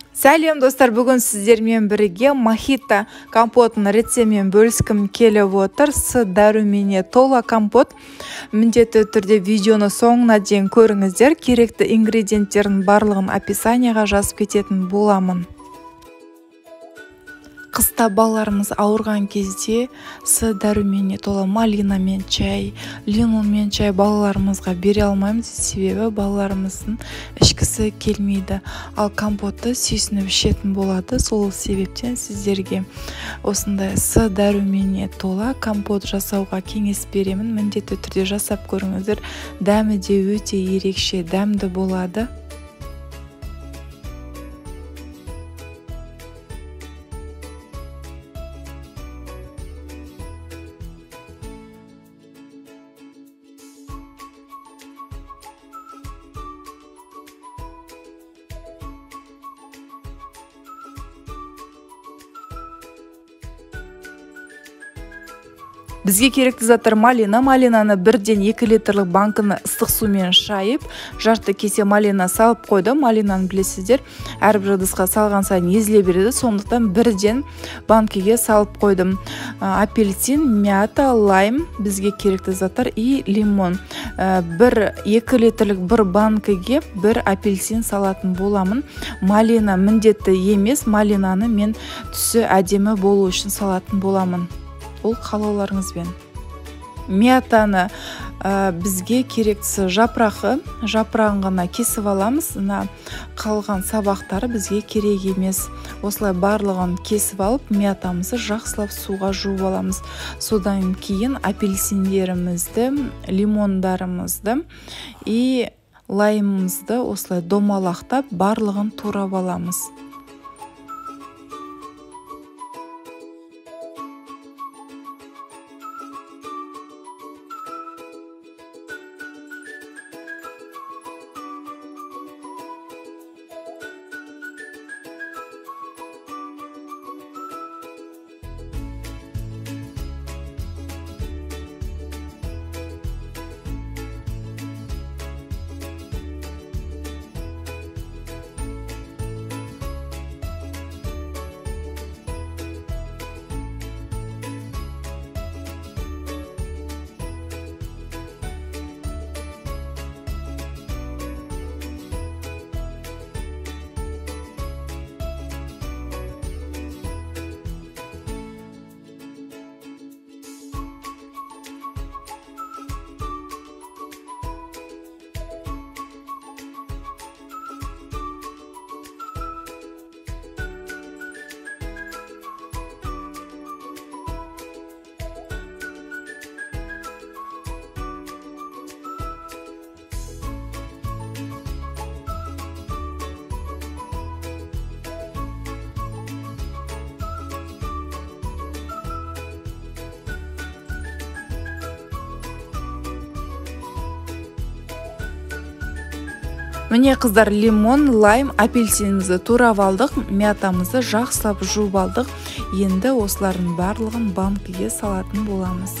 Сәлем достар, бүгін сіздермен бірге мохито компотын рецептімен бөліскім келіп отыр. С дәруменіне тола компот. Міндетті түрде видеоны соңына дейін көріңіздер. Керекті ингредиенттердің барлығын описанияға жазып кететін боламын. Қыста балаларымыз ауырған кезде С дәруменіне тола малинамен чай, лимонмен чай балаларымызға бере алмаймыз, себебі балаларымыздың ішкісі келмейді. Ал компотты сүйсініп ішетін болады. Сол себептен сіздерге осындай С дәруменіне тола компот жасауға кеңес беремін. Міндетті түрде жасап көріңіздер. Дәмі де өте ерекше, дәмді болады. Бізге керекті заттар малина. Малинаны 1-2 литрлік банкыны ыстық сумен шайып, жарты кесе малина салып қойдым. Малинаны білесіздер, әрбір ыдысқа салған сайын езіле береді. Сондықтан 1 банкіге салып қойдым. Апельсин, мята, лайм бізге керекті заттар и лимон. 1-2 литрлік бір банкіге 1 апельсин салатын боламын. Малина міндетті емес, малинаны мен түсі әдемі болу үшін салатын боламын. Ол қалауларыңызбен. Мятаны бізге керектісі жапырағын ғана кесіп аламыз. Қалған сабақтары бізге керек емес. Осылай барлығын кесіп алып, мятамызды жақсылап суға жуып аламыз. Содан кейін апельсиндерімізді, лимондарымызды и лаймымызды осылай домалақтап барлығын турап аламыз. Міне қыздар, лимон, лайм, апельсинімізді турап алдық, мятамызды жақсылап жуып алдық. Енді осылардың барлығын банкіге салатын боламыз.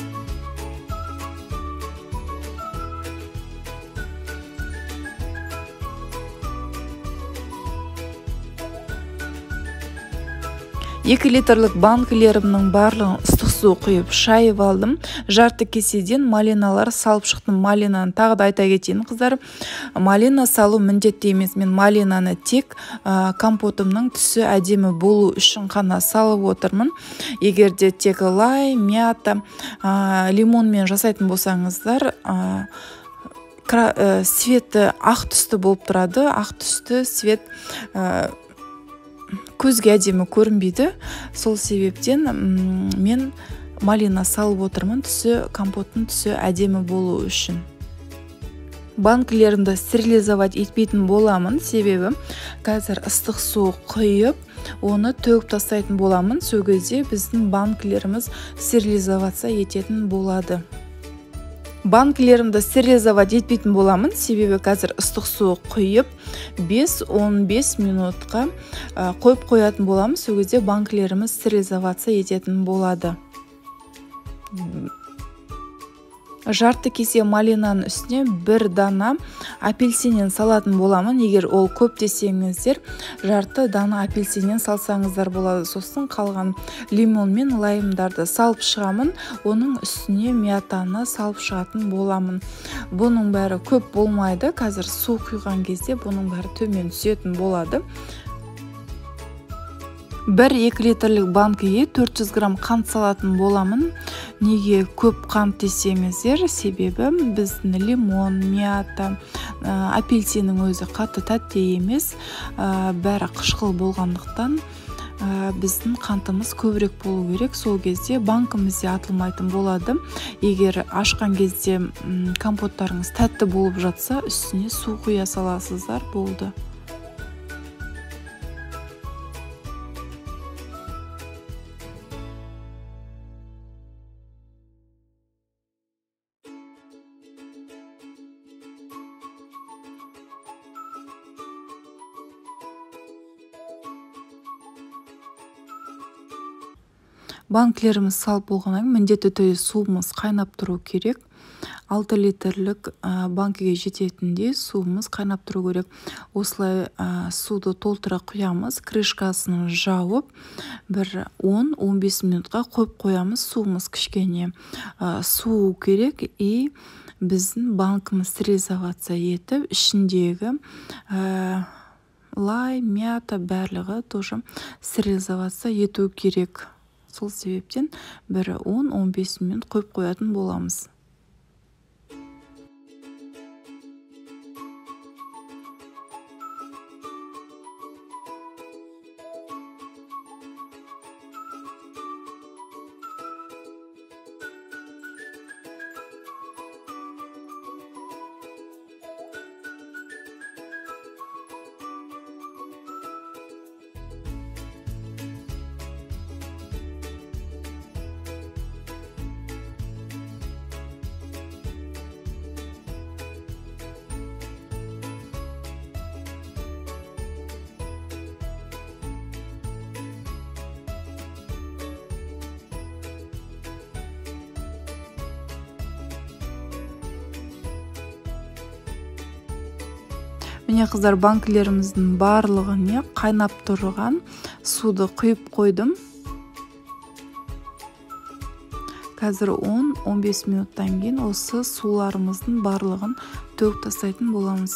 Екі литрлік банкілерімнің барлығын ыстық су құйып шайып алдым. Жарты кеседен малиналар салып шықтым. Малинаны тағы да айта кетейін қыздар. Малина салу міндетті емес. Мен малинаны тек компотымның түсі әдемі болу үшін қана салып отырмын. Егер де тек лай, мята, лимонмен жасайтын болсаңыздар, светі ақ түсті болып тұрады. Ақ түсті свет көзге әдемі көрінбейді. Сол себептен мен малина салып отырмын, компоттың түсі әдемі болу үшін. Банкілерімді стерилизовать етпейтін боламын, себебі қазір ыстық су құйып, оны төгіп тастайтын боламын. Сол кезде біздің банкілеріміз стерилизовация ететін болады. Банкілерімді стерилизовать етпейтін боламын, себебі қазір ыстық су құйып 5-15 минутқа қойып қоятын боламыз. Сол кезде банкілеріміз стерилизовация ететін болады. жарты кесе малинаның үстіне бір дана апельсиннен салатын боламын. Егер ол көп десеңіздер, жарты дана апельсиннен салсаңыздар болады. Сосын қалған лимон мен лаймдарды салып шығамын. Оның үстіне мятаны салып шығатын боламын. Бұның бәрі көп болмайды. Қазір су құйған кезде бұның бәрі төмен түсетін болады. 1-2 литрлік банкіге 400 грамм қант салатын боламын. Неге көп қант десеңіздер, себебі біздің лимон, мята, апельсиннің өзі қатты тәтті емес, бәрі қышқыл болғандықтан біздің қантымыз көбірек болу керек. Сол кезде банкімізде атылмайтын болады. Егер ашқан кезде компоттарыңыз тәтті болып жатса, үстіне су құя саласыздар, болды. Банкілеріміз салып болғаннан кейін міндетті түрде суымыз қайнап тұру керек. 6 литрлік банкіге жететіндей суымыз қайнап тұру керек. Осылай суды толтыра құямыз, крышкасын жауып, бір 10-15 минутқа қойып қоямыз. Суымыз кішкене суу керек, и біздің банкіміз стерилизация етіп, ішіндегі лай, мята барлығы тоже стерилизация ету керек. Сол себептен бір 10-15 минут қойып қоятын боламыз. Міне қыздар, банкілеріміздің барлығын қайнап тұрған суды құйып қойдым. Қазір 10-15 минуттан кейін осы суларымыздың барлығын төгіп тастайтын боламыз.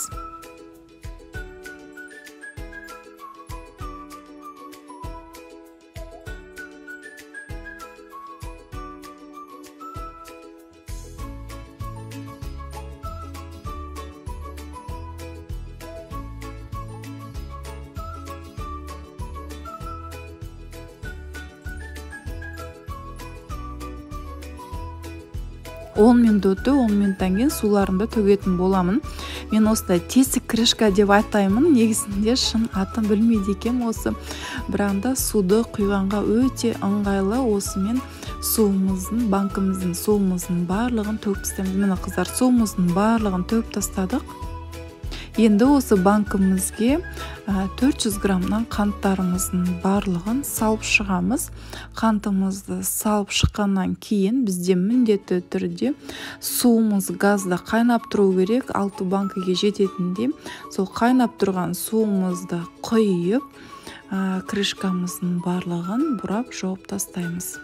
Он минут өтті, 10 минуттан кейін суларымды төгетін боламын. Мен осындай тесік крышка деп айтаймын. Негізінде шын атын білмейді екем осы. Біранда суды құйғанға өте ыңғайлы. Осымен суымыздың, банкіміздің суымыздың барлығын төгіп тастаймыз. Міне қыздар, суымыздың барлығын төгіп тастадық. Енді осы банкімізге 400 граммнан қанттарымыздың барлығын салып шығамыз. Қантымызды салып шыққаннан кейін бізде міндетті түрде суымыз газда қайнап тұру керек. 6 банкіге жететіндей. Сол қайнап тұрған суымызды құйып, крышкамыздың барлығын бұрап жауып тастаймыз.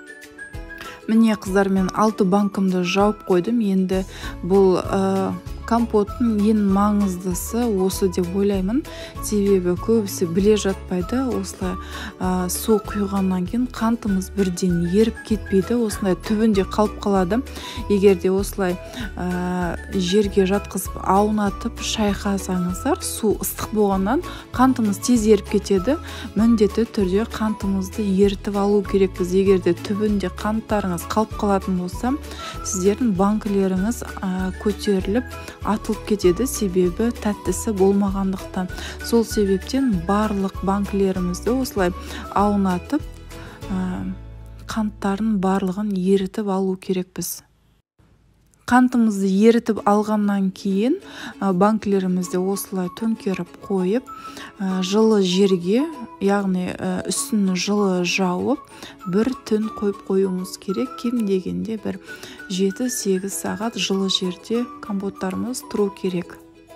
Міне қыздар, мен 6 банкымды жауып қойдым. Енді бұл компоттың ең маңыздысы осы деп ойлаймын. Себебі көбісі біле жатпайды. Осылай су құйғаннан кейін қантымыз бірден еріп кетпейді. Осындай түбінде қалып қалады. Егер де осылай жерге жатқызып аунатып шайқасаңыздар, су ыстық болғаннан қантымыз тез еріп кетеді. Міндетті түрде қантымызды ерітіп алу керекпіз. Егер де түбінде қанттарыңыз қалып қалатын болса, сіздердің банкілеріңіз көтеріліп атылып кетеді, себебі тәттісі болмағандықтан. Сол себептен барлық банкілерімізді осылай аунатып қанттарын барлығын ерітіп алу керекпіз. Қантымызды ерітіп алғаннан кейін банкілерімізді осылай төңкеріп қойып, жылы жерге, яғни үстін жылы жауып, бір түн қойып қоюымыз керек. Кем дегенде бір 7-8 сағат жылы жерде компоттарымыз тұру керек.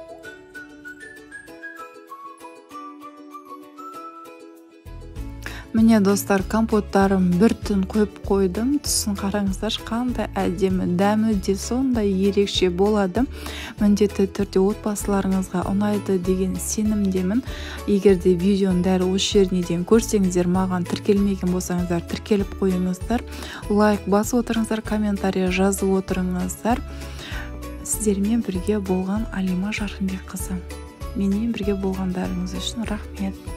Міне достар, компоттарым бір түн қойып қойдым. Түсін қараңыздар, қандай әдемі, дәмі де сондай ерекше болады. Міндетті түрде отбасыларыңызға ұнайды деген сенімдемін. Егер де видеоның дәл осы жеріне дейін көрсеңіздер, маған тіркелмеген болсаңыздар, тіркеліп қойыңыздар. Лайк басып отырыңыздар, комментарий жазып отырыңыздар. Сіздермен бірге болған Алима Жарқынбекқызы. Менімен бірге болғандарыңыз үшін рахмет.